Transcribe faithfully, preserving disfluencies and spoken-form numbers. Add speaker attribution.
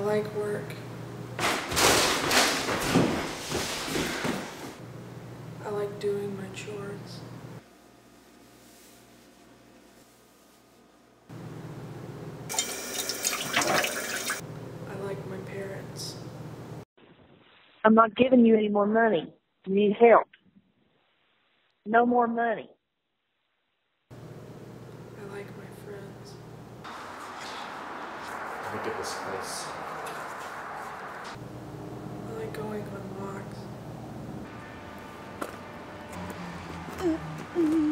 Speaker 1: like work. I like doing my chores. I like my parents.
Speaker 2: I'm not giving you any more money. You need help. No more money.
Speaker 1: I like my friends.
Speaker 3: Look at this place.
Speaker 1: I like going on walks.